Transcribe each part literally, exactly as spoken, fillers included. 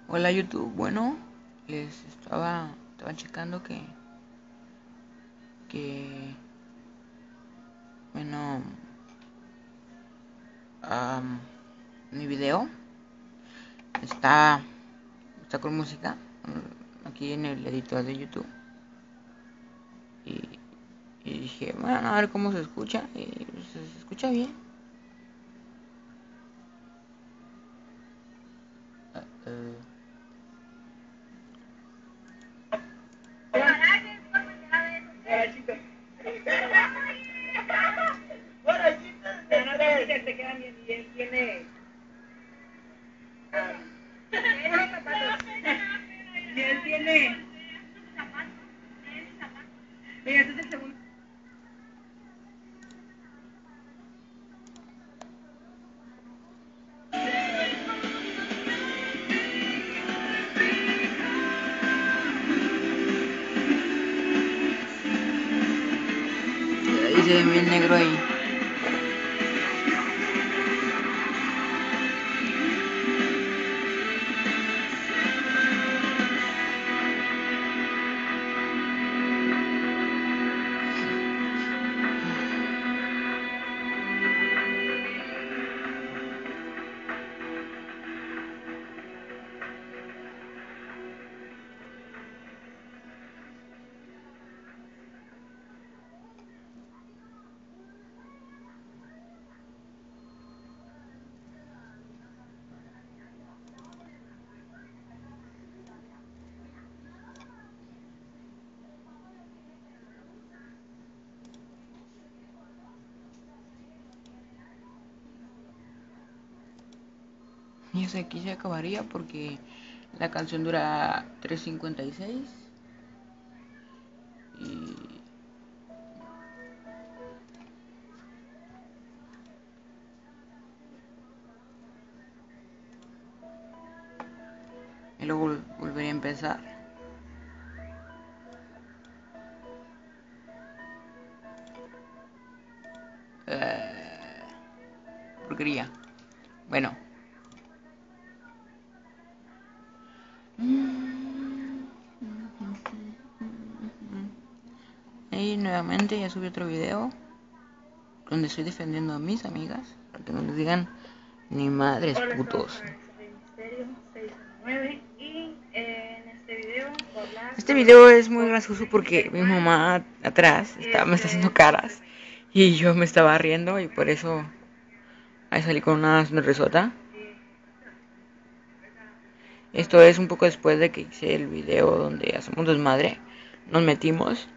Hola YouTube, bueno, les estaba, estaba checando que, que, bueno, um, mi video está, está con música aquí en el editor de YouTube y, y dije, bueno, a ver cómo se escucha y pues, se escucha bien. Uh, uh. Y él tiene. Mira, este es el segundo. Ahí se ve bien negro ahí. Y ese aquí se acabaría porque la canción dura tres cincuenta y seis y y luego volvería a empezar. Eh, porquería. Bueno. Y nuevamente ya subí otro video donde estoy defendiendo a mis amigas para que no les digan ni madres putos. Este video es muy gracioso porque mi mamá atrás estaba, me está haciendo caras y yo me estaba riendo y por eso ahí salí con una sonrisota. Esto es un poco después de que hice el video donde hacemos desmadre, nos metimos.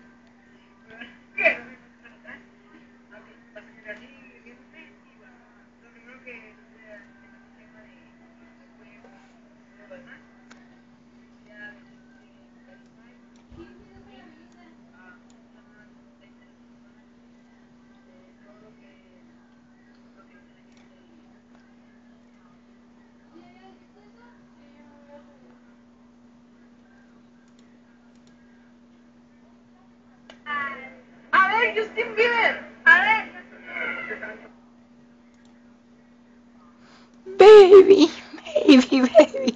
A ver, Justin Bieber. A ver. Baby, baby, baby.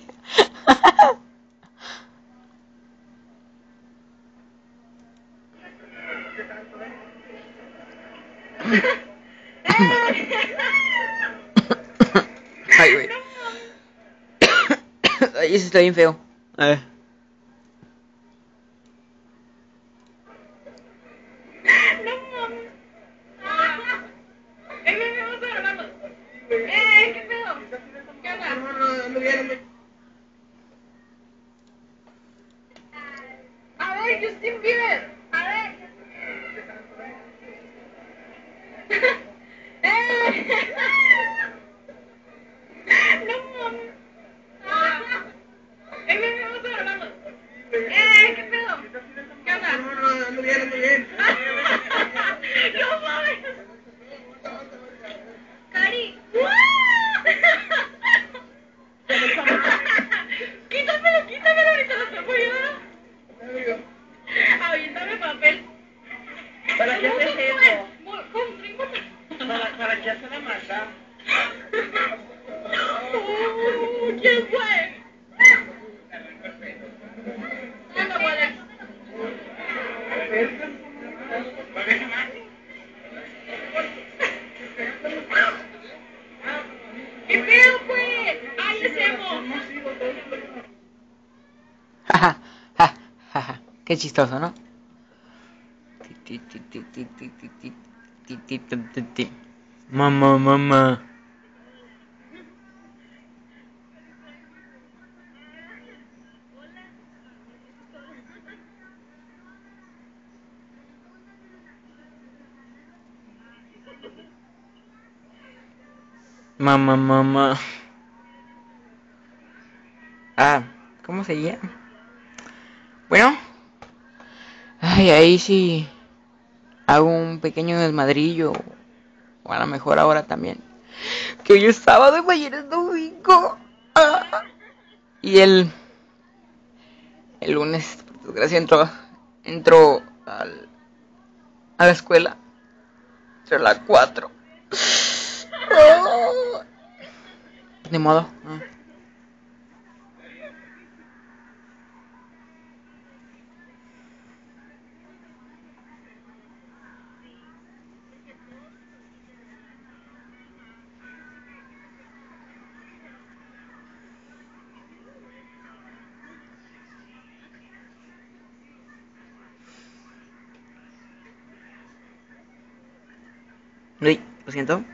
Ay, güey. Ay, ese está bien feo. A ver. No mames. Eh, me vamos a grabando. Eh, ¿qué pedo? ¿Qué onda? No, no, no vieron. A ver, Justin Bieber. A ver. Eh. No mames. Eh, me vamos a grabando. Eh, ¿qué pedo? ¿Qué onda? No, no, no vieron, no vieron. No mames. Cari. Quítamelo, quítamelo, ahorita lo estoy poniendo. Aviéntame Jaja, ja, ja, ja. Qué chistoso, ¿no? Mamá, mamá. Mamá, mamá. Ah, ¿cómo seguía? Bueno, ay, ahí sí hago un pequeño desmadrillo, o a lo mejor ahora también. Que hoy es sábado y mañana es domingo. Ah. Y el, el lunes, por desgracia, entró, entró al, a la escuela. Entre las cuatro. Oh. De modo. Ah. Uy, lo siento.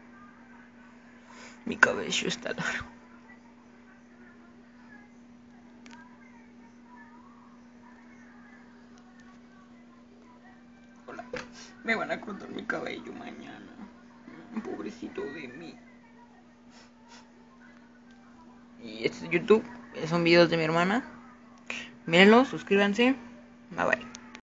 Mi cabello está largo. Hola. Me van a cortar mi cabello mañana. Pobrecito de mí. Y este es YouTube. Son videos de mi hermana. Mírenlos, suscríbanse. Bye bye.